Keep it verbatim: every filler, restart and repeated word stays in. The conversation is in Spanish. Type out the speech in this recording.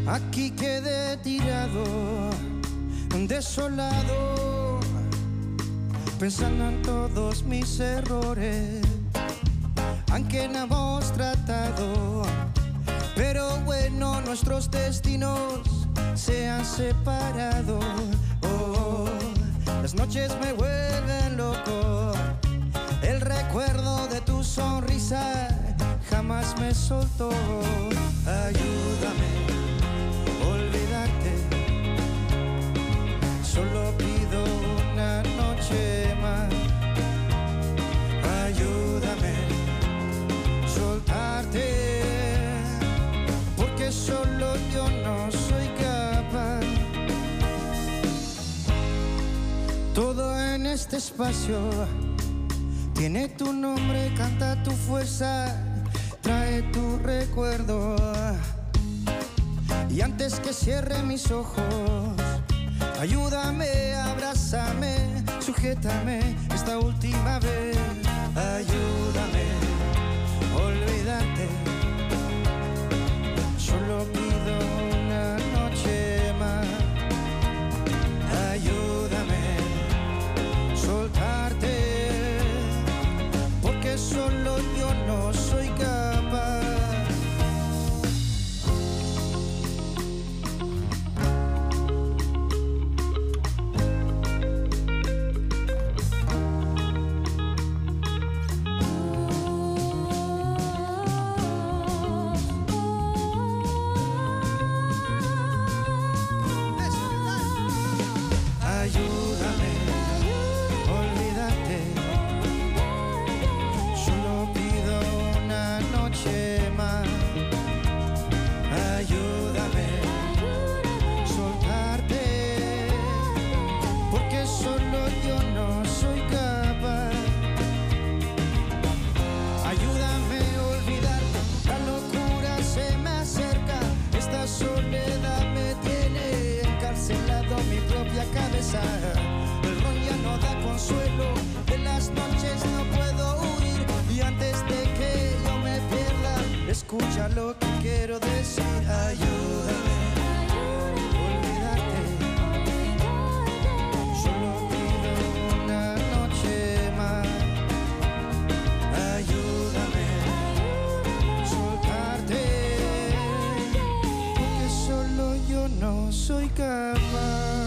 Aquí quedé tirado, desolado, pensando en todos mis errores, aunque no hemos tratado. Pero bueno, nuestros destinos se han separado. Oh, las noches me vuelven loco, el recuerdo de tu sonrisa jamás me soltó. Ayúdame a olvidarte, solo pido una noche más. Ayúdame a soltarte, porque solo yo no soy capaz. Todo en este espacio tiene tu nombre, canta tu fuerza, trae tu recuerdo. Y antes que cierre mis ojos, ayúdame, abrázame, sujétame esta última vez. Ayúdame a olvidarte, solo pido una noche más. Ayúdame a soltarte, porque solo yo no soy capaz. Ayúdame a olvidarte, solo pido una noche más. Ayúdame a soltarte, porque solo yo no soy capaz. Ayúdame a olvidarte, la locura se me acerca, esta soledad me tiene encarcelado mi propia cabeza. El ron ya no da consuelo, de las noches no puedo huir, y antes de que yo me pierda, escucha lo que quiero decir. Ayúdame a olvidarte, solo pido una noche más. Ayúdame a soltarte, porque solo yo no soy capaz.